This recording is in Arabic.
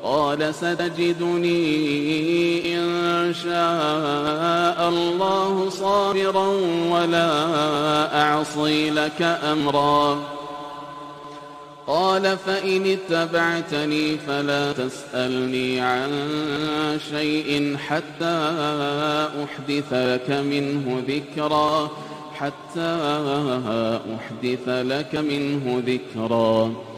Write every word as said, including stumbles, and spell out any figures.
قال ستجدني إن شاء الله صابرا ولا أعصي لك أمرا. قال فإن اتبعتني فلا تسألني عن شيء حتى أحدث لك منه ذكرا حتى أحدث لك منه ذكرا